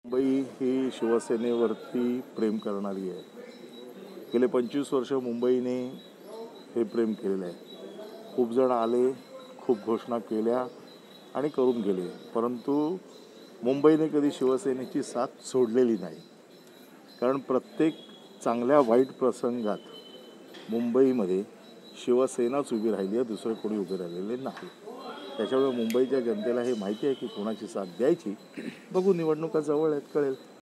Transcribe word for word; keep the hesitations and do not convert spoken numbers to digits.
मुंबई ही शिवसेनेवरती प्रेम करणारी आहे. गेले पंचवीस वर्ष मुंबईने हे प्रेम केलेलं आहे. खूप जण आले, खूप घोषणा केल्या आणि करून गेले, परंतु मुंबईने कधी शिवसेनेची साथ सोडलेली नाही. कारण प्रत्येक चांगल्या वाईट प्रसंगात मुंबईमध्ये शिवसेनाच उभी राहिली आहे, दुसरे कोणी उभे राहिलेले नाही. त्याच्यामुळे मुंबईच्या जनतेला हे माहिती आहे की कोणाची साथ द्यायची. बघू, निवडणुका जवळ आहेत, कळेल.